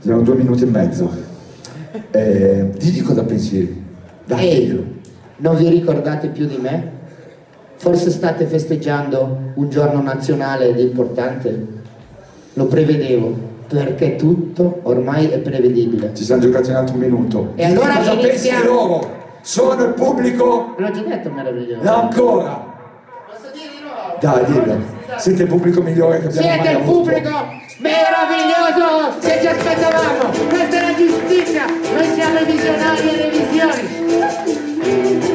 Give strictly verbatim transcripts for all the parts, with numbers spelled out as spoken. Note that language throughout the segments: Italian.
Abbiamo due minuti e mezzo. Eh, digli cosa pensi. Dai, Ehi, non vi ricordate più di me? Forse state festeggiando un giorno nazionale ed importante? Lo prevedevo, perché tutto ormai è prevedibile. Ci siamo giocati un altro minuto. E allora cosa pensi di iniziamo. loro? Sono il pubblico? L'ho già detto, meraviglioso. No, ancora. Posso dire di nuovo? Dai, dillo. Siete il pubblico migliore che abbiamo mai Siete il avuto. pubblico meraviglioso che ci aspettavamo. Questa è la giustizia. Noi siamo i visionari e le visioni.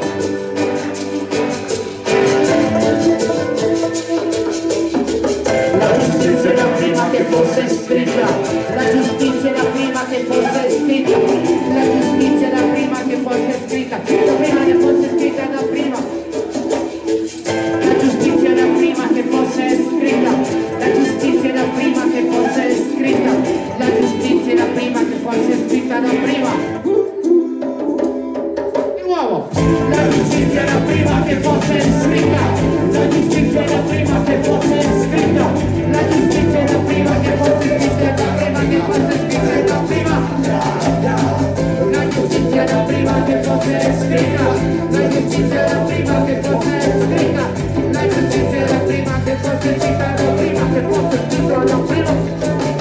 La giustizia è la prima che fosse scritta. La giustizia è la prima che fosse scritta. La giustizia è la prima che fosse scritta. La prima che fosse scritta da prima. La giustizia è la prima che fosse scritta. La giustizia è la prima che fosse scritta. La giustizia è la prima che fosse scritta da prima. Di nuovo. La giustizia è la prima che fosse scritta. La giustizia è la prima che fosse scritta. La giustizia è la prima che fosse scritta. La prima che fosse scritta da prima. La giustizia è la prima che fosse scritta. La giustizia è la prima che fosse scritta. La giustizia è la prima che fosse scritta da prima. Che fosse scritta da prima.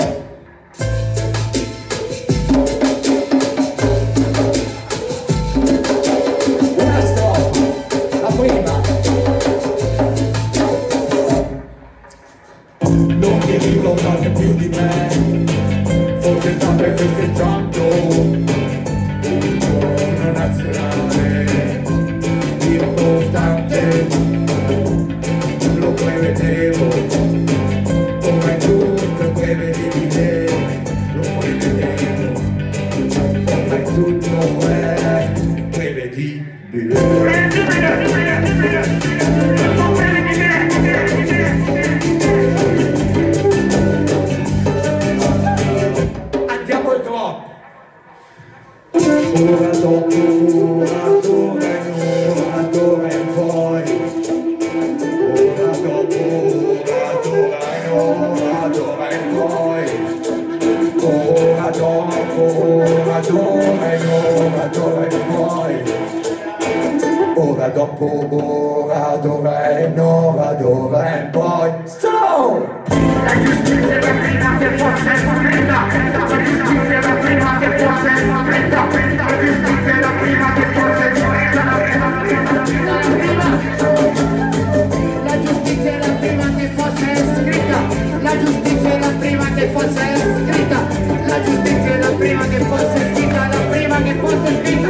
Non ti ricordate più di me, forse state festeggiando un giorno nazionale importante, lo prevedevo, come tutto è prevedibile, lo prevedevo, come tutto è prevedibile. Ora dopo, ora d'ora e ora d'ora e poi. Ora dopo, ora d'ora e ora d'ora e poi. Ora dopo, ora d'ora e ora d'ora e poi. Ora dopo, ora d'ora e ora d'ora e poi. So! La giustizia è la prima che fosse scritta. La giustizia è la prima che fosse scritta. La giustizia è la prima che fosse scritta. La giustizia è la prima che fosse scritta. La giustizia è la prima che fosse scritta. La giustizia è la prima che fosse scritta. La prima che fosse scritta.